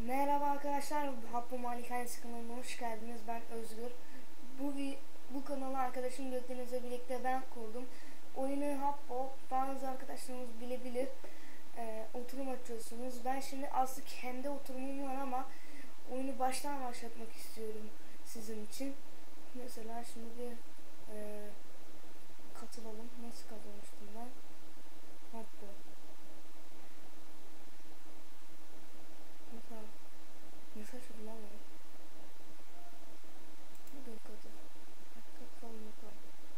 Merhaba arkadaşlar, Habbo Malikanesi kanalına hoş geldiniz. Ben Özgür. Bu kanalı arkadaşım Gökdeniz'le birlikte ben kurdum. Oyunu Habbo, bazı arkadaşlarımız bilebilir. Oturum açıyorsunuz. Ben şimdi aslında kendi oturumum var ama oyunu baştan başlatmak istiyorum sizin için. Mesela şimdi bir katılalım. Nasıl katılmıştım ben? Habbo. Mesela mesaj bulamıyorum. Bugün katılalım bakalım.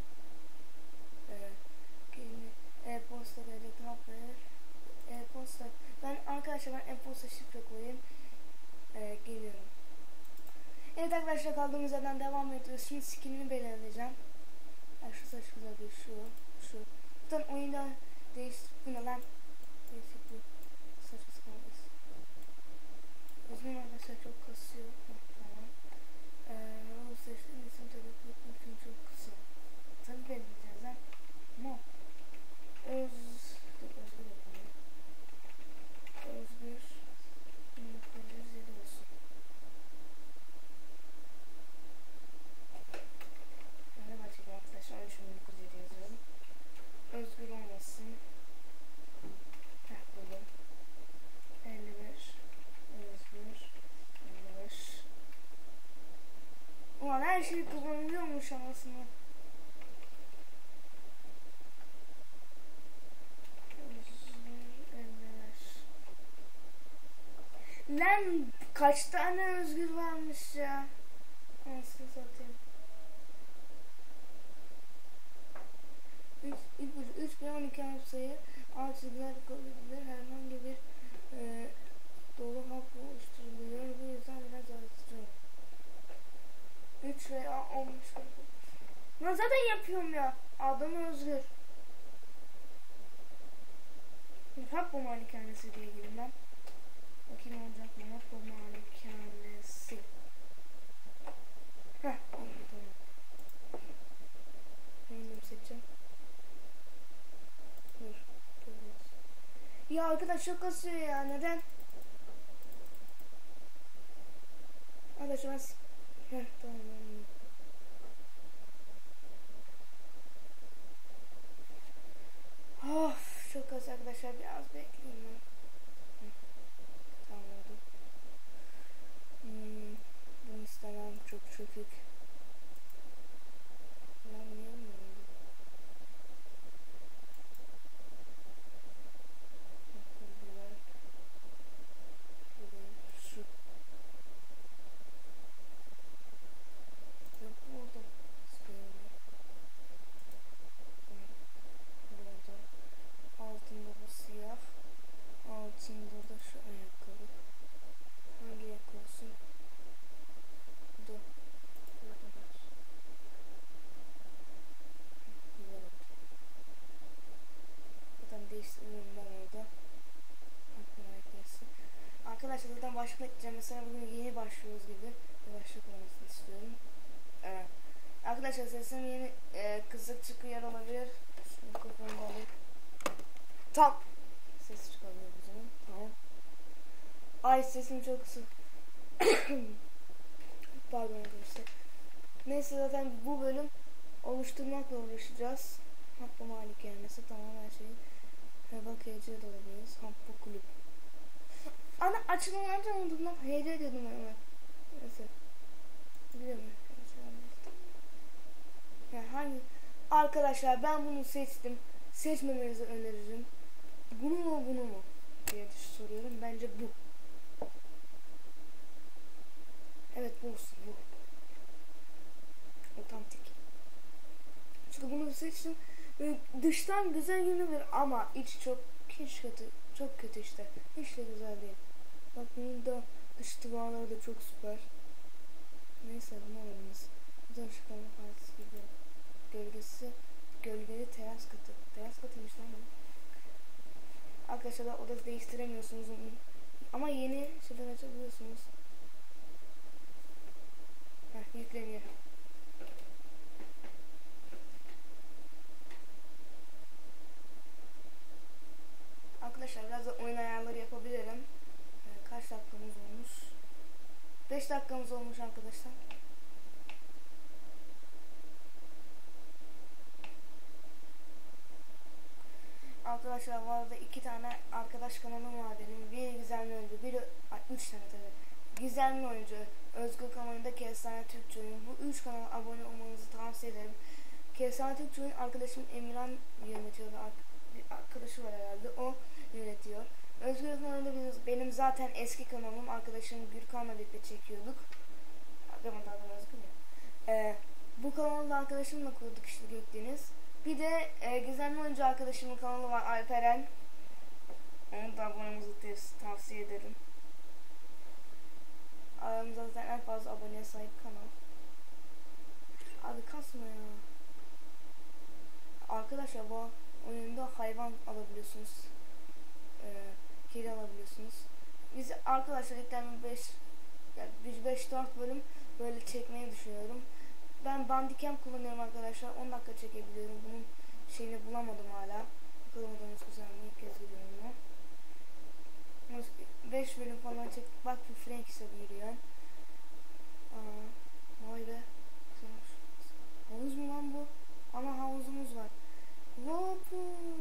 E-posta gelecek haber. E-posta. Arkadaşlar ben e-posta şifre koyayım. Geliyorum. Evet arkadaşlar, kaldığımız yerden devam ediyoruz. Şimdi skinini belirleyeceğim. Şu saç güzel değil. Şu. Zaten oyunda değişik. Bu ne lan? Değişik bu. Saçımız kalmış. Özgün arkadaşlar çok kasıyor. Tamam. O seçtiğim isim tabii ki çok kısa. Tabii belirleyeceğiz lan. Ama Özgür yapalım. Özgür 1907 olsun. Nerede başlayacağım arkadaşlar? 13.1907 yazıyorum. Özgür olmasın. Buldum. 51 Özgür 55. Ulan her şey kullanılıyormuş anasını. Lan kaç tane Özgür varmış ya. Nasıl satayım. İpucu 3 ve 12 harf sayı. Alt çizgiler kabul edilir. Herhangi bir dolu hap oluşturuluyor. Bu yüzden biraz arttırıyor. 3 veya 15. Ben zaten yapıyorum ya. Adam Özgür. Habbo Malikanesi diye girdim ben. Bakayım olacak mı? Habbo Malikanesi. Heh, oldu tamam. Random seçeceğim. Dur. Ya arkadaş çok kasıyor ya. Neden? Arkadaşlar ben... Heh, tamam. Of, çok az arkadaşlar, biraz bekleyin ben. Tamam oldu. Bunu istemem, çok çökük. Ben niye mi oldu? Şu. Yok oldu. Altında bu siyah. Altında da şu ayakkabı. Hangi ayakkabı olsun? Bu. Zaten değiştiriyorum ben orada. Arkadaşlar zaten başlık ekleyeceğim. Mesela bugün yeni başlıyoruz gibi bir başlık olmasını istiyorum. Arkadaşlar sesim yeni kısık çıkıyor olabilir. Şu mikrofonu da alayım. Tam ses çıkabiliyor bu zaman. Tamam. Ay sesim çok kısık. Pardon arkadaşlar. Neyse zaten bu bölüm oluşturmakla uğraşacağız. Habbo Malikanesi, tamam her şeyi. Bak HC de olabiliriz. Habbo kulüp. Ana açılımlarca unuttum lan. HC diyordum hemen. Neyse. Biliyor musun? Yani hangi? Arkadaşlar ben bunu seçtim. Seçmemenizi öneririm. Bunu mu diye soruyorum. Bence bu. Evet bu olsun, bu. Otantik. Çünkü bunu seçtim. Dıştan güzel görünüyor ama iç çok hiç kötü. Çok kötü işte. Hiç de güzel değil. Bak bunun da dış duvarları da çok süper. Neyse bunu alalımız. Güzel çıkarma partisi gibi. Gölgeli teras katı. Teras katıymış lan bu. Arkadaşlar oda değiştiremiyorsunuz onu. Ama yeni şeyler açabiliyorsunuz. Yükleniyor. Arkadaşlar biraz da oyun ayarları yapabilirim. Kaç dakikamız olmuş? 5 dakikamız olmuş arkadaşlar. Arkadaşlar bu arada 2 tane arkadaş kanalım var benim. Biri Gizemli Oyuncu, biri 3 tane tabii. Gizemli Oyuncu, Özgür kanalında Kestane Türkçe Oyun. Bu 3 kanala abone olmanızı tavsiye ederim. Kestane Türkçe Oyun arkadaşım Emirhan yönetiyor. Bir arkadaşı var herhalde, o yönetiyor. Özgür kanalında benim zaten eski kanalım. Arkadaşım Gürkan'la birlikte çekiyorduk. Bu kanalı arkadaşımla kurduk işte, Gökdeniz. Bir de Gizemli Oyuncu arkadaşımın kanalı var, Alperen. Onu da abonemizi tavsiye ederim. Aramızda zaten en fazla aboneye sahip kanal. Abi kasma ya. Arkadaşlar bu oyunda hayvan alabiliyorsunuz. Kedi alabiliyorsunuz. Biz arkadaşlar ilkten 5-4 bölüm böyle çekmeyi düşünüyorum. Ben Bandicam kullanıyorum arkadaşlar. 10 dakika çekebiliyorum. Bunun şeyini bulamadım hala. Bakalım odamız güzel mi? İlk kez biliyorum bunu. 5 bölüm falan çektik. Bak bir Frank ise yürüyor. Vay be. Havuz mu lan bu? Ama havuzumuz var. Hoppu.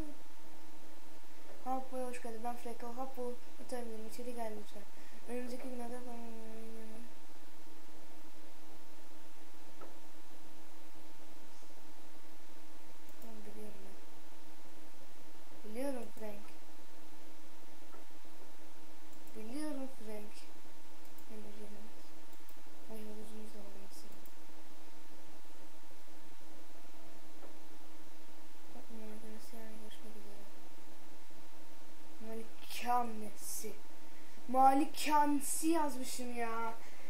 Hoppu'ya hoş geldin. Ben Frank. Hoppu. Oturabilirim. İçeri gel lütfen. Önümüzdeki günlerde biliyorum Frank. Biliyorum Frank. Ay havuzumuz da var mesela. Görüşmek üzere. Malikanesi. Malikanesi yazmışım ya.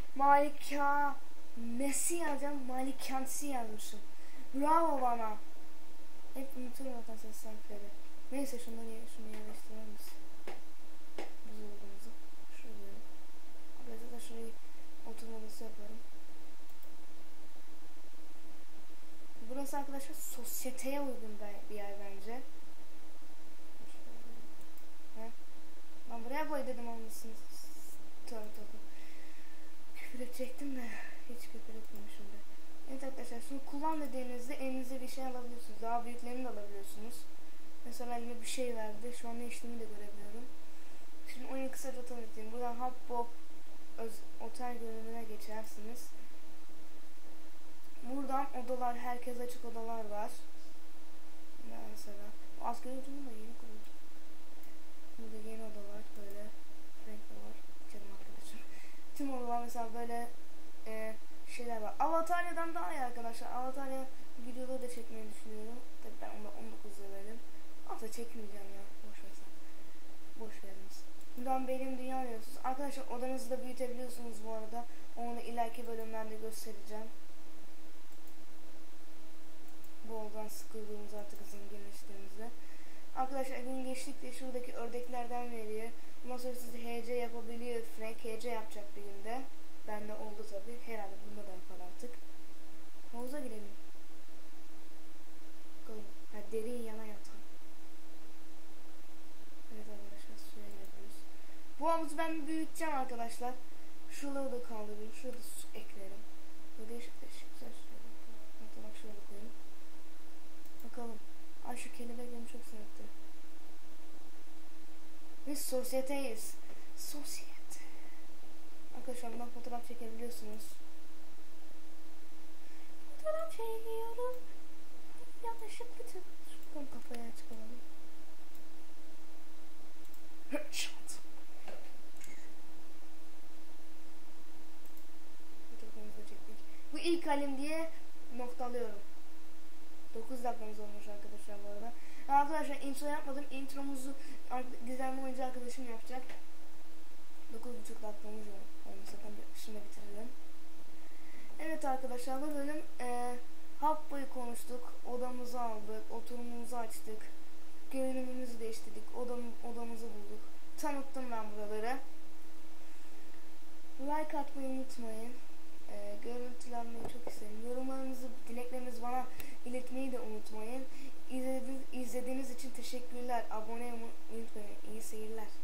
Malikanesi yazacağım. Malikanesi yazmışım. Bravo bana. Hep unutuyorum zaten ses harfleri. Neyse şunu yerleştirelim biz. Buzdolabımızı. Şuraya. Arkadaşlar da şurayı oturma odası yaparım. Burası arkadaşlar sosyeteye uygun bir yer bence. Ben buraya koy dedim olmasını. Tövbe. Küfür edecektim de hiç küfür etmemişim de. Evet arkadaşlar, şunu kullan dediğinizde elinize bir şey alabiliyorsunuz. Daha büyüklerini de alabiliyorsunuz. Mesela elime bir şey verdi. Şu an ne işlemi de görebiliyorum. Şimdi oyunu kısaca tanıtayım. Buradan Habbo otel bölümüne geçersiniz. Buradan odalar, herkes açık odalar var. Mesela asgari ücretim de yeni kuruldu. Burada yeni odalar böyle. Renkli var. Canım arkadaşım. Tüm odalar mesela böyle şeyler var. Avatarya'dan daha iyi arkadaşlar. Avatarya videoda da çekmeyi düşünüyorum. Tabii ben onda 19 liraydım. Aslında çekmeyeceğim ya. Boş veriniz. Buradan benim dünya arıyorsunuz. Arkadaşlar odanızı da büyütebiliyorsunuz bu arada. Onu da ileriki bölümlerde göstereceğim. Bu odadan sıkıldığımız artık zenginleştiğimizde. Arkadaşlar gün geçtikçe şuradaki ördeklerden veriyor. Bundan sonra siz HC yapabiliyor. Frank HC yapacak bir günde. Bende oldu tabi. Herhalde bunda da yapar artık. Havuza girelim. Bakalım. Derin yana yatan. Evet arkadaşlar, suya girebiliriz. Bu havuzu ben büyüteceğim arkadaşlar. Şuraları da kaldırayım. Şurada su eklerim. Böyle değişik güzel şeyler. Hatta bak şöyle koyayım. Bakalım. Ay şu kelebek beni çok sınıftı. Biz sosyeteyiz. Sosyete. Arkadaşlar bundan fotoğraf çekebiliyorsunuz. Fotoğraf çekiyorum. Yanlışlıkla şuradan kafaya çıkaralım. Şat. Fotoğrafımızı çektik. Bu ilk halim diye noktalıyorum. 9 dakikamız olmuş arkadaşlar bu arada. Arkadaşlar intro yapmadım. Intromuzu Gizemli Oyuncu arkadaşım yapacak. 9,5 dakikamız olmasa şimdi bitirelim. Evet arkadaşlar, bu bölüm Habbo'yu konuştuk. Odamızı aldık. Oturumumuzu açtık. Görünümümüzü değiştirdik. Odamızı bulduk. Tanıttım ben buraları. Like atmayı unutmayın. Görüntülenmeyi çok isterim. Yorumlarınızı, dileklerinizi bana iletmeyi de unutmayın. İzlediğiniz için teşekkürler. Abone olmayı unutmayın. İyi seyirler.